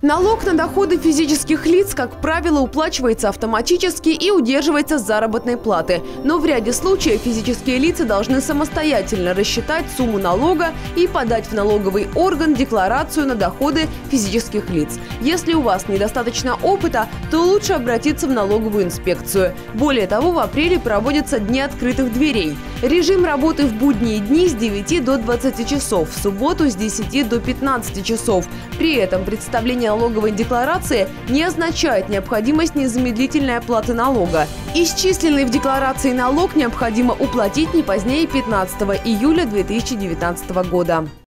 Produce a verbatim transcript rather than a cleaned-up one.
Налог на доходы физических лиц, как правило, уплачивается автоматически и удерживается с заработной платы. Но в ряде случаев физические лица должны самостоятельно рассчитать сумму налога и подать в налоговый орган декларацию на доходы физических лиц. Если у вас недостаточно опыта, то лучше обратиться в налоговую инспекцию. Более того, в апреле проводятся дни открытых дверей. Режим работы в будние дни с девяти до двадцати часов, в субботу с десяти до пятнадцати часов. При этом представление налоговой декларации не означает необходимость незамедлительной оплаты налога. Исчисленный в декларации налог необходимо уплатить не позднее пятнадцатого июля две тысячи девятнадцатого года.